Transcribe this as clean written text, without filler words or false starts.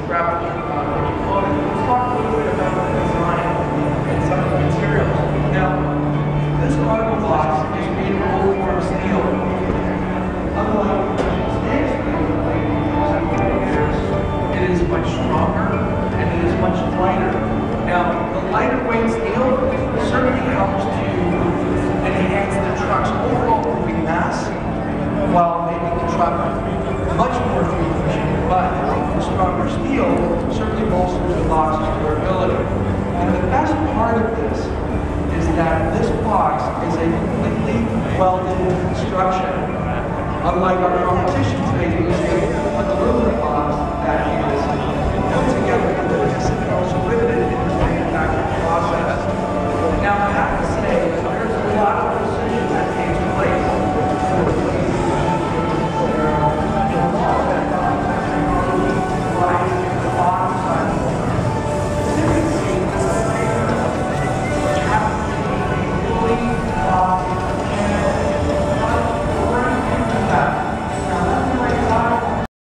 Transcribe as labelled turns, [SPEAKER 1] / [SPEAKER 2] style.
[SPEAKER 1] grappling component. Let's talk a little bit about the design and some of the materials. Now, this cargo box is made of full form steel. Unlike today's steel, it is much stronger and it is much lighter. Now, the lighter weight steel certainly helps to enhance the truck's overall moving mass while making the truck much more fuel efficient. But the stronger steel certainly bolsters the box's durability. And the best part of this is that this box is a completely welded construction. Unlike our competition today using an aluminum box that is